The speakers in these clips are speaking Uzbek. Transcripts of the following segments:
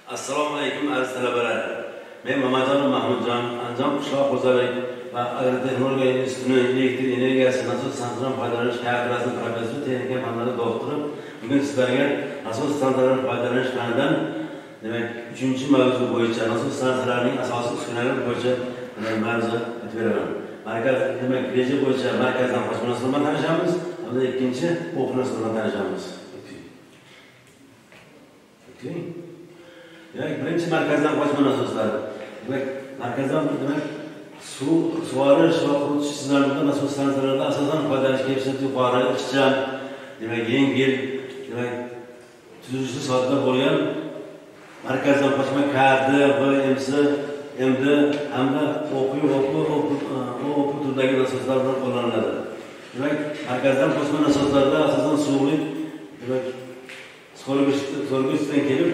Assalomu alaykum aziz talabalar. Men Mamajon Mahmudjon, Andijon qishloq xo'jalik va agrotexnologiya institutining elektr energiyasi nasos stansiyadan foydalanish kafedrasining professori, texnika fanlari doktori. Bugun sizlarga nasos stansiyalaridan foydalanish fanidan, demak, 3-mavzu bo'yicha nasos stansiyalarining asosiy uskunalari bo'yicha mavzu aytib beraman. Markaz, demak, reja bo'yicha markazdan qo'shmasi bilan tanishamiz, hamda ikkinchi o'qituvchi bilan tanishamiz. Demek birinchi markazdan qo'shma nasoslar. Demek markazdan demek sug'orish va quritish tizimlarida nasos stansiyalarida asosan foydalanish kayfiyati yuqori, ixcham, demek yengil, demek tuzilishli soatlar bo'lgan markazdan qo'shma KD, VMS, MD hamda o'quv turdagi nasoslar bilan qo'llaniladi. Demek markazdan qo'shma nasoslarda asosan suvli, demek so'rg'ichdan kelib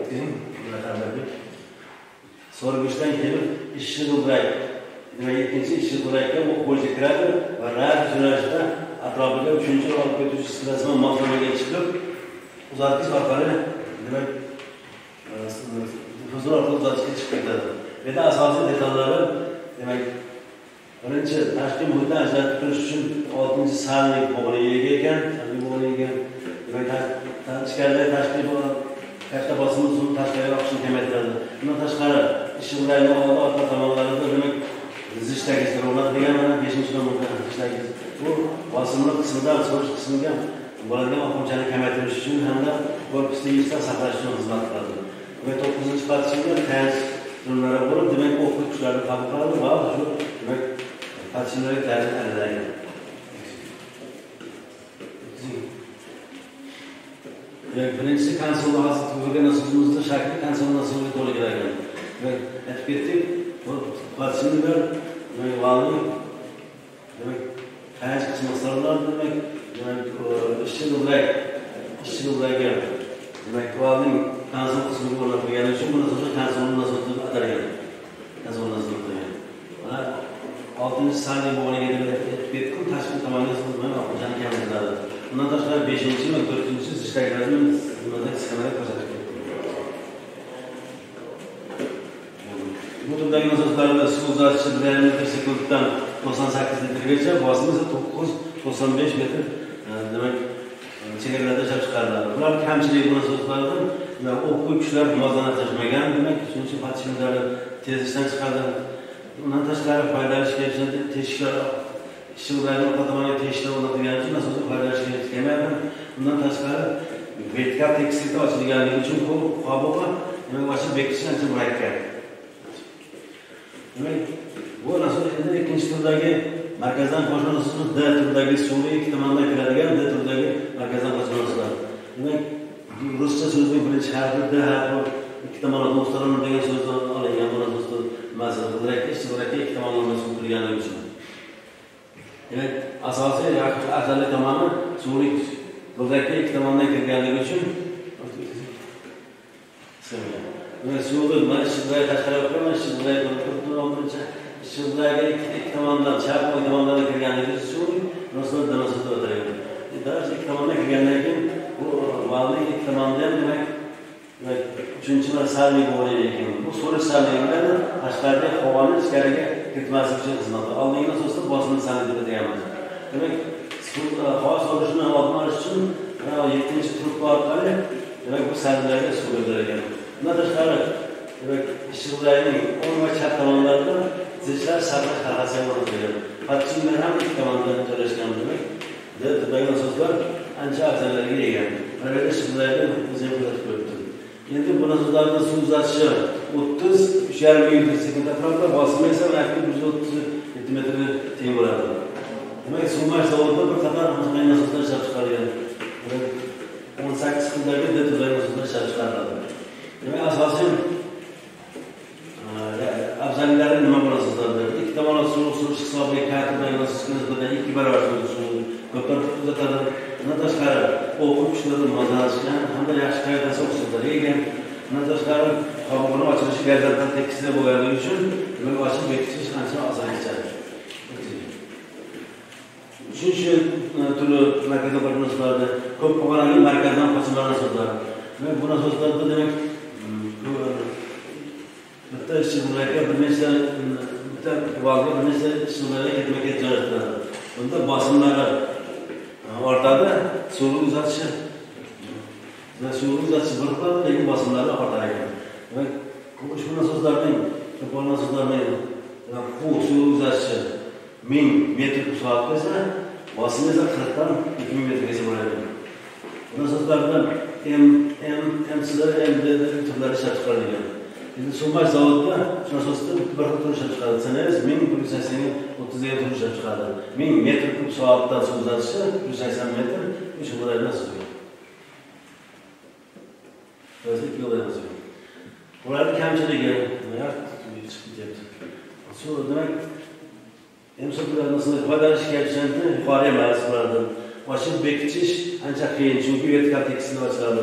so'rg'ichdan kelib ishchi g'ildirak, demak ikkinchi ishchi g'ildirakka qo'lga kiradi va rad yo'nalishida atrofiga 3-chi olib ketuvchi sirasini moslamaga chiqib uzatgich orqali demak huzur orqali uzatishga chiqib ketadi. Endi asosiy detallari demak birinchi tashqi muhitdan ajratib turish uchun 6-salnik bo'g'iniga ega ekan, demak ichkarida tashqi katta bosimni suv tashqariga oqishini kamaytiradi. Bundan tashqari ishchilarning orqa tomonlarida demak zichdagi o'rnatilgan mana 5-tomonda zichdagi bu bosimli qismidan so'rish qismiga bo'ladigan oqimchani kamaytirish uchun hamda korpusni yechdan saqlash uchun xizmat qiladi. Va 9-patsinda tayanch turnlari bo'lib, demak o'quv kuchlarini qabul qiladi va shu demak patsinlarga tayyorlanadi. Birinchisi konsolni hozir tug'ilgan nasosimizni shakli konsol nasosi to'ldirilgan. Demak, aytib ketdik, bu patsinlar demak valni demak tayanch qismi hisoblanadi, demak ishchi g'ildirakga demak valning konsol qismiga o'rnatilgani uchun bu nasos konsol nasosi deb atalgan. Konsol nasosi degan. Mana 6-salnik bo'g'iniga aytib ketdik, tashqi tomonga mana oqimchani kamaytiradi. Bundan tashqari 5-chi va 4-chi zichdaglarni bundan sxemaga ko'rsatib ketdim. Bu turdagi nasoslarda suv uzatishi 1 metr sekunddan 98 litrgacha, bosimi esa 9-95 metr demak chegaralarda ishlab chiqariladi. Bular kamchiligi bu nasoslarda o'quv kuchlar muvozanatlanmagan, demak, shuncha patsinlarni tez ishdan chiqadi. Bundan tashqari foydalanish kayfiyati teshiklar ishchilarning orqa tomoniga teshiklar o'rnatilgani uchun asosiy foydalanish kayfiyati kamayadi. Bundan tashqari vertikal tekislikda ochilganligi uchun bu qobiqni demak ochib bekitish ancha murakkab. Demak, bu nasos endi ikkinchi turdagi markazdan qo'shma nasosimiz D turdagi suvli ikki tomondan kiradigan D turdagi markazdan qo'shma nasoslar. Demak, ruscha so'zning birinchi harfi D harfi ikki tomondan to'xtaladi degan so'zdan olingan bu nasosda masalan g'ildirakka ikki tomondan suv kirganligi uchun. Demek asosiy asaliy tomoni suvli g'ildirakka ikki tomondan kirganligi uchun demak suvni mana ishchilarga tashqari qo'yman, ishchilarga ikki tomondan chap tomondan kirganligi uchun suvli nasosda o'tadi. Darcha ikki tomondan kirgandan keyin bu valning ikki tomonida ham demak 3-salnik bo'g'iniga ekan. Bu so'rish salnigi bilan tashqarida havoni ichkariga kiritmaslik uchun xizmat qiladi. Oldingi nasosda bosimli salnik deb aytamiz. Demak, havo so'rishini oldini olish uchun 7-chi trubka orqali demak bu salniklarga suv berilgan. Bundan tashqari demak ishchilarning o'ng va chap tomonlarida zichlar saqlash halqasi o'rnatilgan. Patsinlar ham ikki tomondan joylashgan demak. Turdagi nasoslar ancha afzallarga ega. Mana bu ishchilarga o'zim ko'rsatib qo'yibdi. Endi bu nasoslarda suv uzatishi 30-3,5 metr sekund atrofida, bosimi esa 130 cm teng bo'ladi. Demak, suv mash zavodida bir qator qanday nasoslar ishlab chiqarilgan. 18 turdagi D turdagi nasoslar ishlab chiqariladi. Demak, asosiy afzalliklari nima bu nasoslarda? Ikki tomonlama suv surish hisobiga K turdagi nasosga nisbatan 2 barobar suv ko'proq uzatadi. Bundan tashqari o'quv kuchlarini muvozanatlanishga hamda yaxshi qaytasi o'xshatadi ekan. Bundan tashqari qobiqni ochilishi gazdan tekisda bo'lganligi uchun buni ochib bekitish ancha oson kechadi. Uchinchi turi markazdan qo'shma nasoslarda ko'p pog'onali markazdan qo'shma nasoslar. Bu nasoslarda demak ishchi bo'larga bir nechta bitta valga bir nechta ishchilarga ketma-ket joylashtiradi. Bunda bosimlari ortadi, suvni uzatishi bir qiladi, lekin bosimlari ortar ekan. Demak, ushbu nasoslarning suv uzatishi 1000 metr soat bo'lsa, bosimi esa 40 dan 2000 metrgacha bo'ladi. Bu nasoslardan MC'lar, MDD turlari ishlab chiqarilgan. Endi Sumash zavodida shu nasosda bir xil tur ishlab chiqadi. Sanaysiz 1180 30 ga tur ishlab chiqadi. 1000 metr kub soatdan suv uzatishi 180 metr, shu bo'laydi suv. O'zi yo'llaymiz. Bularning kamchiligi nima chiqib ketdi. Suv demak MC'larning foydalanishga ishonchi yuqori emas bulardan. Ochib bekitish ancha qiyin, chunki vertikal tekstil ochiladi.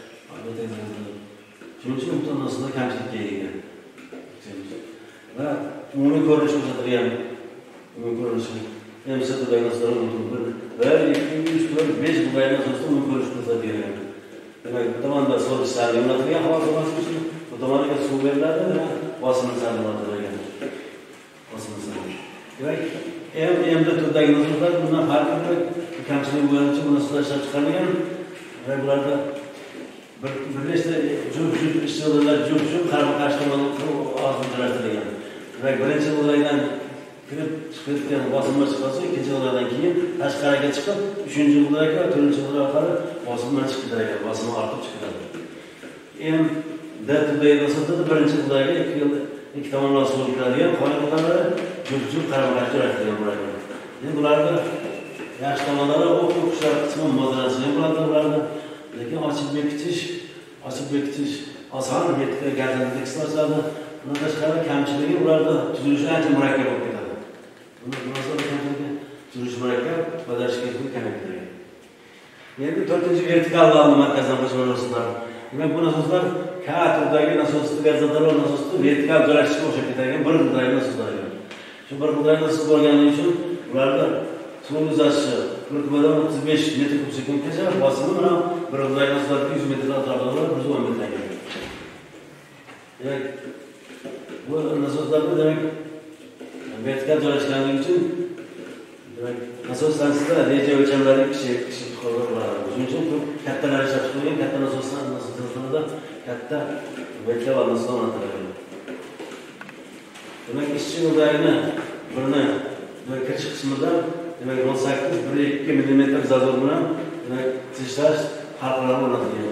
Shuning uchun to'g'risida kamchilikka ega. Va umumiy ko'rinish ko'rsatilgan. Umumiy ko'rinish. MC'larning naslari va 2 3 4 5 bo'lgan asosda umumiy ko'rinish ko'rsatilgan. Demak, bu tomonda so'rish saralagan havo to'g'risi uchun bu tomonga suv beriladi va bosimni saralatilgan. Bosimni saralatilgan. Demak, endi turdagi nasllar bundan farqli kamchilik bo'yicha bu nasllar ishlab chiqarilgan va bularda bir nechta juft ishchilar qarama-qarshi ozginlashtirilgan. Demak, birinchi o'laydan kirib chiqayotgan bosimlar chiqsa, ikkinchi o'laydan keyin tashqariga chiqib, uchinchi o'layga va to'rtinchi o'lay orqali bosimlar chiqib ketadi, bosim ortib chiqadi. Turdagi nasosda birinchi o'layga ikki tomondan suv kiradigan qonunlar juft qarama-qarshi joylashtirilgan bo'ladi. Endi bularda yaxshi tomonlari o'quvchilar qismi modellangan bo'ladi bularda. Lekin ochib bekitish oson, vertikal gazdan tekstil ochiladi. Bundan tashqari kamchiligi ularda tuzilishi ancha murakkab bo'lib ketadi. Bundan kamchiligi tuzilishi murakkab, foydalanishga kamaytiradi. Endi 4-chi vertikal valni markazdan boshlanishlar. Demak, bu nasoslar K turdagi nasosda gazador nasosda vertikal joylashishga o'xshab ketadigan bir xildagi nasoslar. Shu bir xildagi nasos bo'lganligi uchun ularda suv uzatishi 35 metr kub sekundgacha, bosimi bilan bir xildagi nasoslarda 100 metr atrofida 110 metr ekan. Demak, bu nasoslarda demak vertikal joylashganligi uchun demak nasos stansiyasida reja o'lchamlari kichik bo'ladi. Shuning uchun kattalar ishlab chiqilgan, katta nasoslarda katta vertikal nasoslar o'rnatilgan. Demak, ishchi yo'ldagini birini kirish qismida demak 18-1-2 mm zazor bilan demak tishlash xalqlari o'rnatilgan.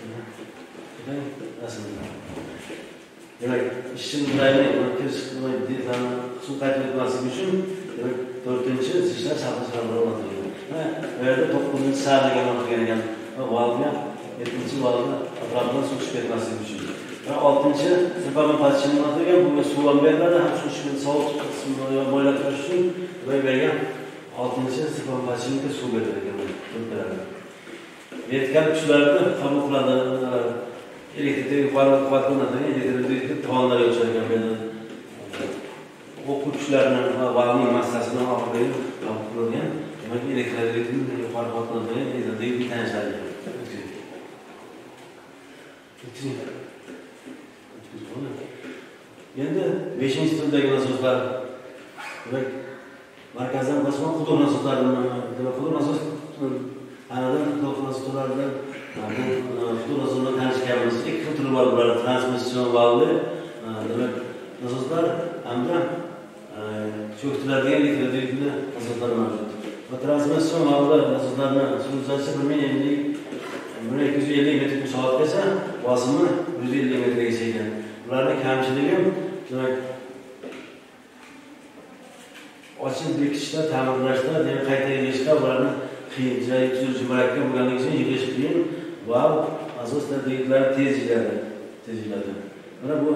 Demak, ishchi yo'ldagini kirish suv qaytib o'tmasligi uchun demak 4-chi tishlash xalqlari o'rnatilgan. Bu yerda 9-chi sarlagan o'rnatilgan ekan. Valga 7-chi valga atrofidan suv chiqib ketmasligi uchun. Va 6-chi sirpama patchini o'rnatilgan. Bu suv ham beriladi, ham shu sovuq qismini mo'ylab turish uchun va berga 6-chi sirpama patchiniga suv berilgan. Vertikal kuchlarni qabul qiladi. Elektrik yuqori quvvat o'rnatilgan, elektrik tomonlarga o'xshagan bo'ladi. O'quv kuchlarini va valning massasini orqali qabul qilingan. Demak, elektrik yuqori quvvat o'rnatilgan elektrik tanishadi. Endi 5-chi turdagi nasoslar demak markazdan boshqa qudur nasoslari demak qudur nasos anadan qudur nasoslaridan qudur nasoslardan tanishganmiz. Ikki xil turi bor bular, transmission valvi demak nasoslar hamda cho'ktiradigan elektrik nasoslar mavjud. Va transmission valvi nasoslarni suv uzatishi 1250 metr kub soatgacha, bosimi 150 metrgacha ekan. Bularning kamchiligi demak ochib bekitishda, ta'mirlashda, demak qayta yig'ishda ularni qiyin, joyi tuzilishi murakkab bo'lganligi uchun yig'ish qiyin va asosda degiklari tez yig'iladi. Mana bu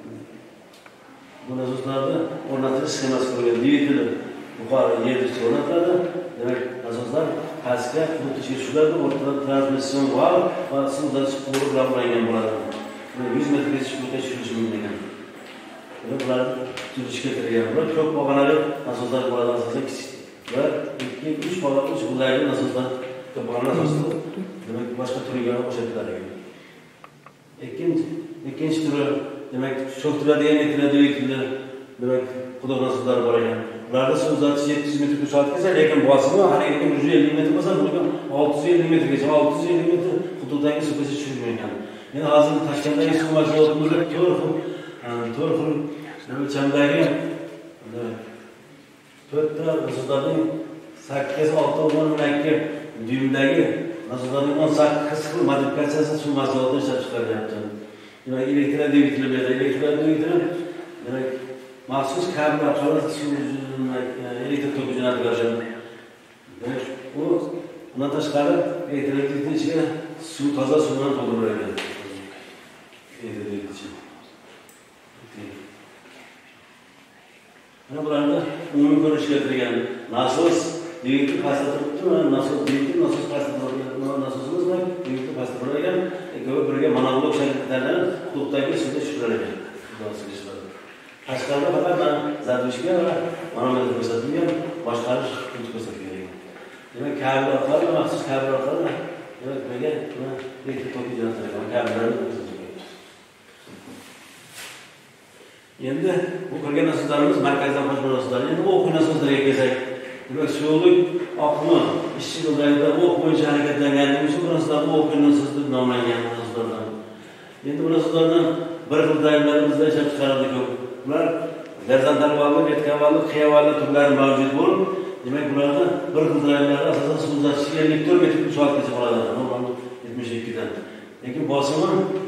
nasoslarni o'rnatish sxemasi ko'rilgan. Dvigateli yuqori yerda o'rnatiladi. Demak, asoslar pastga o'tishga tushadi, o'rtada transmission valv va suv uzatish quvuri bilan ulangan bo'ladi. 100 metrgacha tushirishi mumkin ekan. Bular tuzilishga kirgan. Bular ko'p pog'onali nasoslar bo'ladi, asosan kichik. Va 2-3 pog'onali nasoslar, ko'p pog'onali nasoslar demak boshqa turiga o'xshatiladi. Ikkinchi turi demak cho'ktiradigan yetiladigan demak xudo nasiblar bor ekan. Ularda suv uzatish 700 metr soatgacha, lekin bosimi haqiqiy 150 metr bo'lsa, buni 650 metrgacha, 650 metr hududdagi suvgacha tushirgan. Men hozir Toshkentdagi suv mahsulotimizda 4 xil o'lchamdagi 4 ta nasiblarning 8-6 düğümdagi nasiblarning 18 xil modifikatsiyasi suv mahsulotini ishlab chiqaryapti. Demak, elektromobillar demak maxsus kabel orqali suv elektr toki jo'natiladi. Bu undan tashqari elektromobilning ichiga suv toza suv bilan to'ldiriladi. Mana bularni umumiy ko'rinishga keltirgan nasos dvigatelь pastda turibdi, nasos pastda turgan nasosimiz bilan dvigatel pastda turgan birga monoblok shaklida hududdagi suvga tushirilgan. Tashqarida faqat zadvishga va manometr ko'rsatilgan, boshqarish punkt ko'rsatilgan. Demak, kabel orqali, maxsus kabel orqali demak birga elektr toki jo'natilgan kabellarni ko'rsatilgan. Endi bu ko'rgan nasoslarimiz markazdan qo'shma nasoslar. Endi o'quv nasoslariga kelsak, demak suvlik oqimi ishchi yo'llarida o'q bo'yicha harakatlanganligi uchun bu nasoslar o'quv nasosi deb nomlangan nasoslardan. Endi bu nasoslardan bir xil dayonlarimizda ishlab chiqarildi ko'p. Bular gorizontal valli, vertikal valli, qiya valli turlari mavjud bo'lib, demak bularda bir xil dayonlar asosan suv uzatishga 54 metr soatgacha qoladi. Normal 72 dan. Lekin bosimi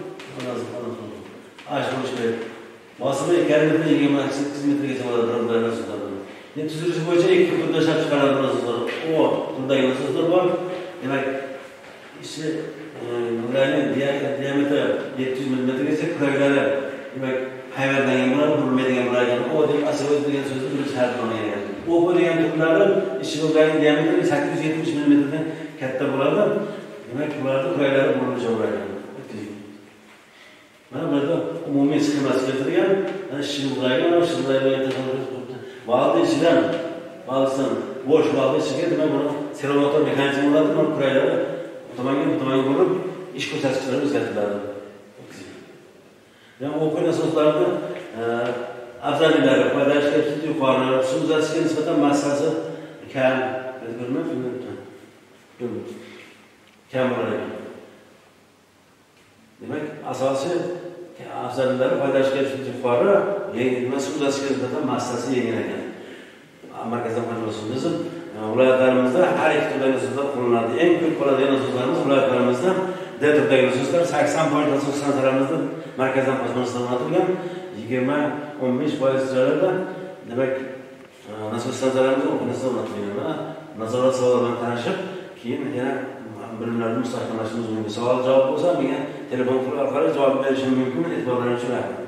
bosimi 2,28 metrgacha bo'ladi bir nasoslarda. Endi tuzilishi bo'yicha ikki turda ishlab chiqariladi nasoslar. O turdagi nasoslar bor. Demak, ishi ularning diametri 700 mm-gacha, kuraklari demak hayvanlarga bo'ladi, burilmaydigan bo'ladi. O deb asosiy degan so'zni bir ta'riflagan. O degan turlari ishi ularning diametri 870 mm dan katta bo'ladi. Demak, ularning kuraklari burilishga bo'ladi. Mana burada umumiy sxemasi keltirilgan. Mana shimdagi valni ichidan bo'sh valni ichiga demak buni servomotor mexanizmi bo'ladi. Buni kuraklari tomonga bo'lib ish ko'rsatkichlari o'zgartiriladi. Yani o'quv nasoslarni afzalliklari, foydali xususiyati yuqori, suv uzatishga nisbatan massasi kam bo'ladi. Demak, asosiy afzalliklari foydali xususiyati yuqori, suv uzatishga nisbatan massasi yengil ekan. Markazdan qo'shilishimiz viloyatlarimizda har ikki turdagi nasoslar qo'llanadi. Eng ko'p qoladigan nasoslarimiz viloyatlarimizda D turdagi nasoslar 80% saralimizda markazdan qo'shilishlar o'rnatilgan, 20-15% joylarda demak nasos stansiyalarimiz o'rnatilgan. Nazorat savol bilan tanishib, keyin yana bilimlarni mustahkamlashimiz mumkin. Savol javob bo'lsa, menga telefon orqali javob berishim mumkin. E'tiborlaringiz uchun rahmat.